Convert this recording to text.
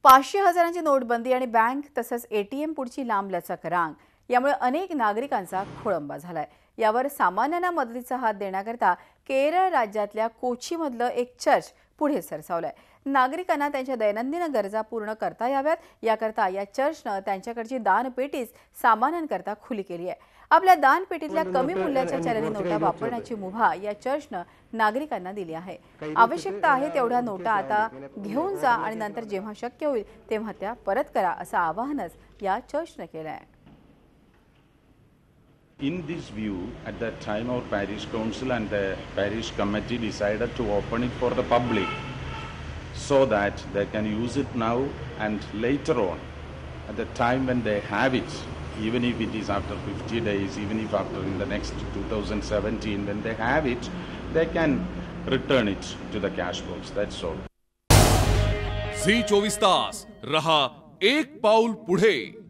500,000ची नोटबंदी आणि बँक तसंच एटीएम पुढची लांब लचक रांग यामुळे अनेक नागरिकांचा खोळंबा झालाय। यावर सामान्यांना मदतीचा हात देण्याकरता केरळ राज्यातल्या कोचीमधलं एक चर्च पुढे सरसावलंय। नागरिकांना त्यांच्या दैनंदिन गरजा पूर्ण करता याव्यात याकरता या चर्चनं त्यांच्याकडची दानपेटीच सामान्यांकरता खुली केली आहे। आपल्या दानपेटीतल्या कमी मूल्याच्या चलनी नोटा वापरण्याची मुभा या चर्चनं नागरिकांना दिली आहे। आवश्यकता आहे तेवढ्या नोटा आता घेऊन जा आणि नंतर जेव्हा शक्य होईल तेव्हा त्या परत करा असं आवाहनच या चर्चनं केलं आहे। In this view, at that time our parish council and the parish committee decided to open it for the public so that they can use it now and later on at the time when they have it, even if it is after 50 days, even if after in the next 2017 when they have it, they can return it to the cash box. That's all. Zee 24 Taas रहा एक पाऊल पुढे।